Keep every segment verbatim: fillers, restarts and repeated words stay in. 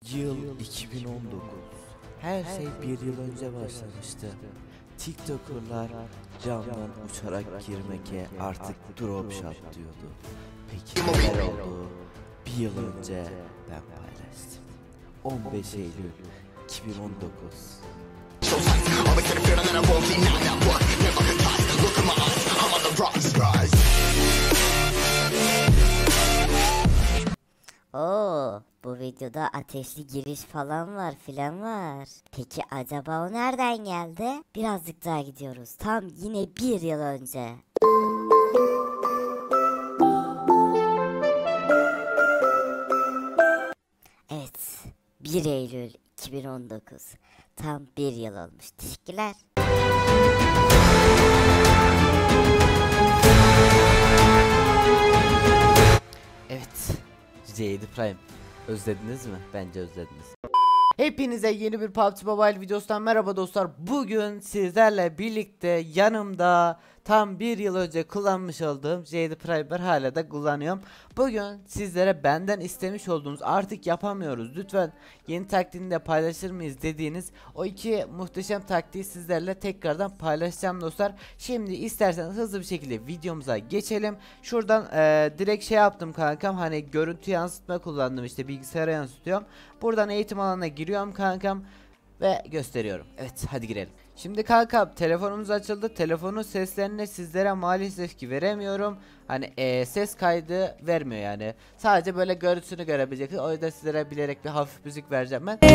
Yıl iki bin on dokuz. Her şey bir yıl önce başlamıştı. TikToker'lar camdan uçarak girmeye artık dropshot diyordu. Peki neler oldu? Bir yıl önce ben paylaştım. on beş Eylül iki bin on dokuz. Oo, bu videoda ateşli giriş falan var filan var. Peki acaba o nereden geldi? Birazcık daha gidiyoruz. Tam yine bir yıl önce. Evet, bir Eylül iki bin on dokuz. Tam bir yıl olmuş. Teşekkürler. Evet, Jade Prime. Özlediniz mi? Bence özlediniz. Hepinize yeni bir P U B G Mobile videosundan merhaba dostlar. Bugün sizlerle birlikte yanımda tam bir yıl önce kullanmış olduğum Jade Prime var, hala da kullanıyorum. Bugün sizlere benden istemiş olduğunuz, artık yapamıyoruz, lütfen yeni taktiğini de paylaşır mıyız dediğiniz o iki muhteşem taktiği sizlerle tekrardan paylaşacağım dostlar. Şimdi isterseniz hızlı bir şekilde videomuza geçelim. Şuradan e, direkt şey yaptım kankam, hani görüntü yansıtma kullandım, işte bilgisayara yansıtıyorum. Buradan eğitim alanına giriyorum kankam ve gösteriyorum. Evet, hadi girelim. Şimdi kankam telefonumuz açıldı. Telefonun seslerini sizlere maalesef ki veremiyorum. Hani e, ses kaydı vermiyor yani. Sadece böyle görüntüsünü görebileceksiniz. O yüzden sizlere bilerek bir hafif müzik vereceğim ben.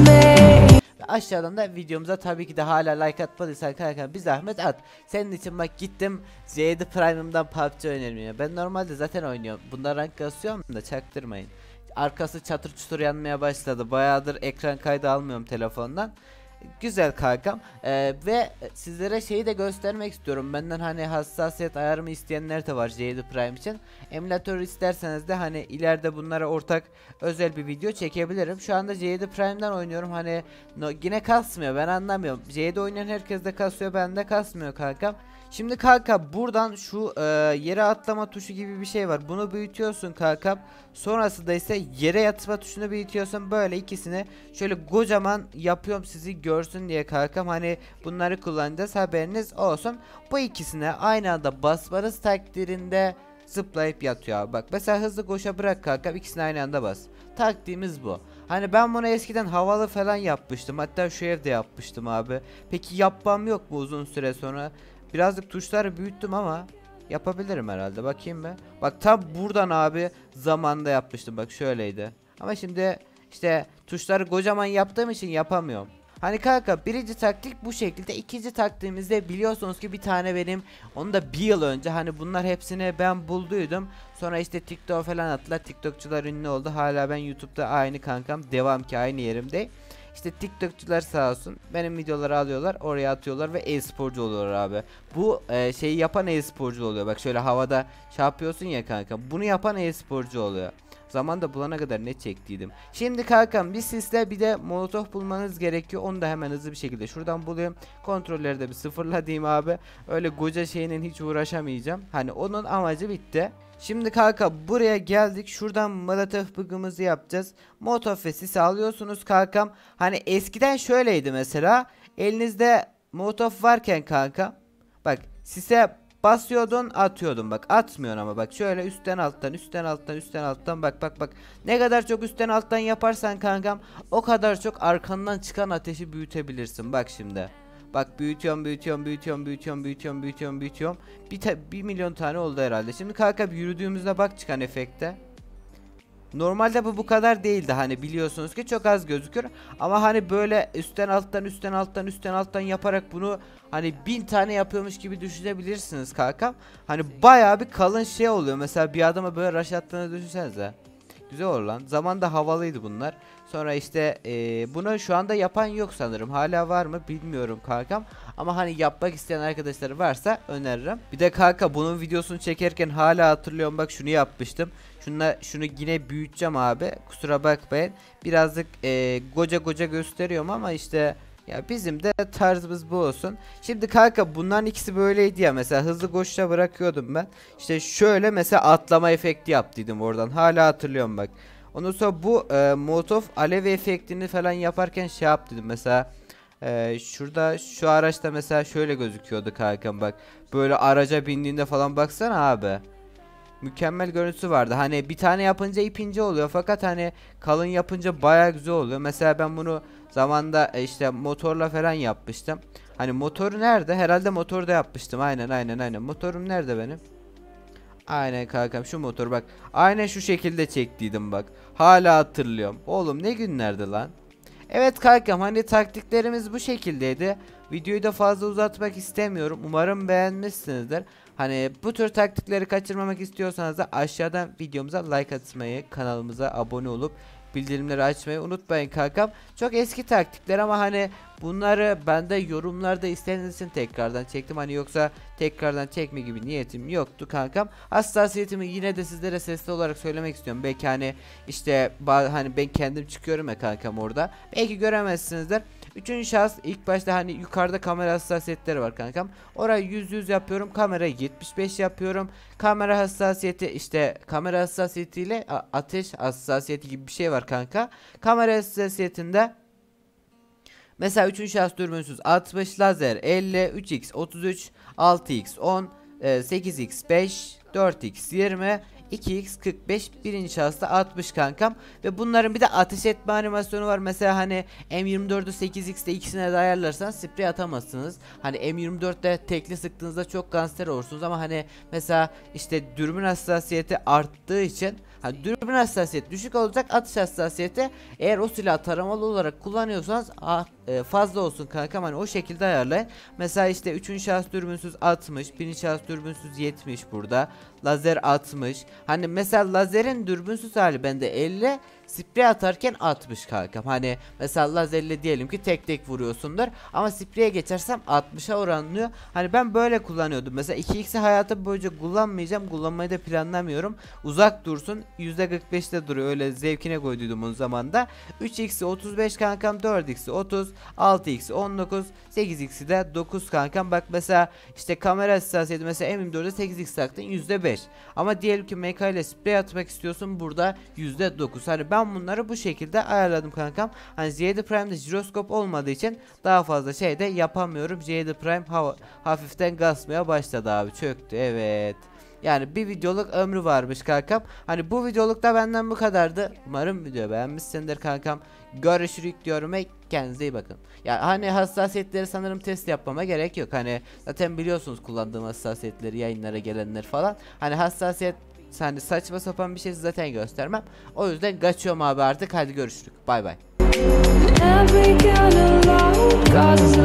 Ve aşağıdan da videomuza tabii ki de hala like atmadıysan kankam bir zahmet at. Senin için bak gittim Jade Prime'ımdan P U B G oynuyorum. Ben normalde zaten oynuyorum. Bunlar rank kasıyorum da çaktırmayın. Arkası çatır çutur yanmaya başladı. Bayağıdır ekran kaydı almıyorum telefondan. Güzel kankam. Ee, ve sizlere şeyi de göstermek istiyorum. Benden hani hassasiyet ayarımı isteyenler de var Jade Prime için. Emülatör isterseniz de hani ileride bunlara ortak özel bir video çekebilirim. Şu anda Jade Prime'den oynuyorum. Hani no, yine kasmıyor, ben anlamıyorum. Jade oynayan herkes de kasıyor, bende kasmıyor kankam. Şimdi kanka buradan şu e, yere atlama tuşu gibi bir şey var. Bunu büyütüyorsun kankam. Sonrasında ise yere yatma tuşunu büyütüyorsun. Böyle ikisini şöyle kocaman yapıyorum sizi görsün diye kankam. Hani bunları kullanacağız, haberiniz olsun. Bu ikisine aynı anda basmanız takdirinde zıplayıp yatıyor abi. Bak mesela hızlı koşa bırak kankam, ikisini aynı anda bas. Taktiğimiz bu. Hani ben bunu eskiden havalı falan yapmıştım. Hatta şu evde yapmıştım abi. Peki yapmam yok mu uzun süre sonra? Birazcık tuşları büyüttüm ama yapabilirim herhalde. Bakayım mı? Bak tam buradan abi zamanda yapmıştım. Bak şöyleydi. Ama şimdi işte tuşları kocaman yaptığım için yapamıyorum. Hani kanka birinci taktik bu şekilde. İkinci taktiğimizde biliyorsunuz ki bir tane benim, onu da bir yıl önce, hani bunlar hepsini ben bulduydum. Sonra işte TikTok falan attılar. TikTokçular ünlü oldu. Hala ben YouTube'da aynı kankam. Devam ki aynı yerimde. İşte TikTokçular sağ olsun benim videoları alıyorlar, oraya atıyorlar ve e-sporcu oluyorlar abi. Bu e, şeyi yapan e-sporcu oluyor. Bak şöyle havada şey yapıyorsun ya kanka. Bunu yapan e-sporcu oluyor. Zamanda bulana kadar ne çektiydim. Şimdi kankam bir sisle bir de molotof bulmanız gerekiyor. Onu da hemen hızlı bir şekilde şuradan bulayım. Kontrolleri de bir sıfırla diyeyim abi. Öyle koca şeyinin hiç uğraşamayacağım. Hani onun amacı bitti. Şimdi kanka buraya geldik. Şuradan molotof bug'ımızı yapacağız. Molotof ve sis alıyorsunuz kankam. Hani eskiden şöyleydi mesela. Elinizde molotof varken kanka, bak sise basıyordun, atıyordun, bak atmıyorsun ama bak şöyle üstten alttan üstten alttan üstten alttan, bak bak bak ne kadar çok üstten alttan yaparsan kankam o kadar çok arkandan çıkan ateşi büyütebilirsin. Bak şimdi bak büyütüyorum büyütüyorum büyütüyorum büyütüyorum büyütüyorum büyütüyorum büyütüyorum bir, bir milyon tane oldu herhalde. Şimdi kanka yürüdüğümüzde bak çıkan efekte. Normalde bu bu kadar değildi, hani biliyorsunuz ki çok az gözükür ama hani böyle üstten alttan üstten alttan üstten alttan yaparak bunu hani bin tane yapıyormuş gibi düşünebilirsiniz kankam. Hani bayağı bir kalın şey oluyor. Mesela bir adama böyle rush attığını düşünsenize. Güzel olur lan. Zamanda havalıydı bunlar. Sonra işte ee, bunu şu anda yapan yok sanırım. Hala var mı bilmiyorum kankam. Ama hani yapmak isteyen arkadaşlar varsa öneririm. Bir de kanka bunun videosunu çekerken hala hatırlıyorum, bak şunu yapmıştım. Şunla, şunu yine büyüteceğim abi. Kusura bakmayın. Birazcık ee, koca koca gösteriyorum ama işte ya bizim de tarzımız bu olsun. Şimdi kanka bunların ikisi böyleydi ya, mesela hızlı koşuşa bırakıyordum ben. İşte şöyle mesela atlama efekti yaptıydım oradan. Hala hatırlıyorum bak. Ondan sonra bu e, Molotov alev efektini falan yaparken şey yap dedim. Mesela e, şurada şu araçta mesela şöyle gözüküyordu kankam bak. Böyle araca bindiğinde falan baksana abi. Mükemmel görüntüsü vardı. Hani bir tane yapınca ip ince oluyor fakat hani kalın yapınca baya güzel oluyor. Mesela ben bunu zamanda e, işte motorla falan yapmıştım. Hani motoru nerede? Herhalde motorda yapmıştım. Aynen aynen aynen. Motorum nerede benim? Aynen kankam şu motor bak. Aynen şu şekilde çektiydim bak. Hala hatırlıyorum. Oğlum ne günlerdi lan. Evet kankam hani taktiklerimiz bu şekildeydi. Videoyu da fazla uzatmak istemiyorum. Umarım beğenmişsinizdir. Hani bu tür taktikleri kaçırmamak istiyorsanız da aşağıdan videomuza like atmayı, kanalımıza abone olup bildirimleri açmayı unutmayın kankam. Çok eski taktikler ama hani bunları ben de yorumlarda istediğiniz için tekrardan çektim. Hani yoksa tekrardan çekme gibi niyetim yoktu kankam. Hassasiyetimi yine de sizlere sesli olarak söylemek istiyorum. Belki hani işte hani ben kendim çıkıyorum ya kankam orada. Belki göremezsinizdir. Üçüncü şahıs ilk başta hani yukarıda kamera hassasiyetleri var kankam. Orayı yüz yüz yapıyorum. Kamerayı yetmiş beş yapıyorum. Kamera hassasiyeti işte kamera hassasiyetiyle ateş hassasiyeti gibi bir şey var kanka. Kamera hassasiyetinde mesela üçüncü şahıs dürbünsüz altmış, lazer elli, üç x otuz üç, altı x on, sekiz x beş, dört x yirmi, iki x kırk beş, birinci şahısta altmış kankam. Ve bunların bir de ateş etme animasyonu var. Mesela hani M yirmi dördü sekiz x'te ikisine de ayarlarsanız sprey atamazsınız. Hani M yirmi dörtte tekli sıktığınızda çok kanser olursunuz ama hani mesela işte dürbün hassasiyeti arttığı için hani dürbün hassasiyeti düşük olacak, atış hassasiyeti eğer o silahı taramalı olarak kullanıyorsanız fazla olsun kankam, hani o şekilde ayarlayın. Mesela işte üçüncü şahıs dürbünsüz altmış, birinci şahıs dürbünsüz yetmiş burada. Lazer altmış. Hani mesela lazerin dürbünsüz hali bende elli, sprey atarken altmış kankam. Hani mesela lazerle diyelim ki tek tek vuruyorsundur ama spreye geçersem altmışa oranlıyor. Hani ben böyle kullanıyordum. Mesela iki x'i hayatım boyunca kullanmayacağım. Kullanmayı da planlamıyorum. Uzak dursun. yüzde kırk beşte duruyor. Öyle zevkine koyduydum o zamanda. üç x'i otuz beş kankam, dört x'i otuz, altı x'i on dokuz, sekiz x'i de dokuz kankam. Bak mesela işte kamera hassasiyeti mesela M yirmi dörde sekiz x taktın yüzde beş. Ama diyelim ki M K ile sprey atmak istiyorsun, burada yüzde dokuz. Hani ben bunları bu şekilde ayarladım kankam. Hani J D Prime'de jiroskop olmadığı için daha fazla şey de yapamıyorum. J D Prime hava, hafiften kasmaya başladı abi, çöktü evet. Yani bir videoluk ömrü varmış kankam. Hani bu videoluk da benden bu kadardı. Umarım video beğenmişsindir kankam. Görüşürük diyorum ve kendinize iyi bakın. Ya hani hassasiyetleri sanırım test yapmama gerek yok. Hani zaten biliyorsunuz kullandığım hassasiyetleri, yayınlara gelenler falan. Hani hassasiyet hani saçma sapan bir şey zaten göstermem. O yüzden kaçıyorum abi artık. Hadi görüşürük. Bay bay.